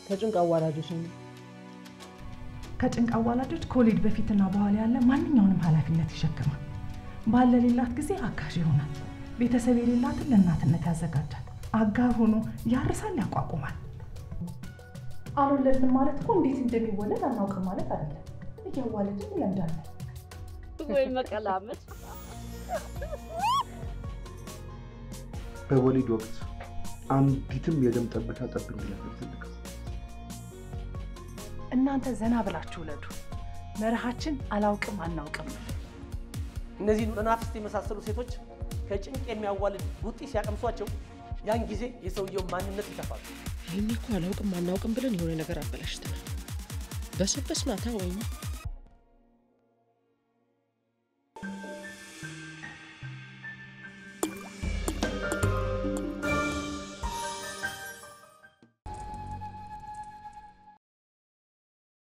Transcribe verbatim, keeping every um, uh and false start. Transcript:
ከጭንቅ አዋላጆች ነው ከጭንቅ አዋላጆች ኮሌጅ በፊትና በኋላ ያለ ማንኛውንም ኃላፊነት ይሸከማል ባለ ሌላት ጊዜ አጋዥ ይሆናል ቤተሰብ የሌላትን ለእናትነት ያዘጋጃል አጋር ሆኖ ያርሳል ያቋቁማል አልወለድንም ማለት እኮ እንዴት እንደሚወለድ አናውቅም ማለት አይደለም እያዋለድን እንለምዳለን ወይ መቀላመጥ በወሊድ ወቅት አንዲትም የደም ጠብታ ጠብ እንዲልፈልግ እናንተ ዘና ብላችሁ ወለዱ መርሃችን አላውቅም አናውቅም እነዚህ መናፍስት የመሳሰሉ ሴቶች ከጭንቅ የሚያዋልድ ቡጢ ሲያቀምሷቸው ያን ጊዜ የሰውየው ማንነት ይተፋሉ ይሄን እኮ አላውቅም አናውቅም ብለን የሆነ ነገር አበላሽተናል በሰበስ ማታ ወይኔ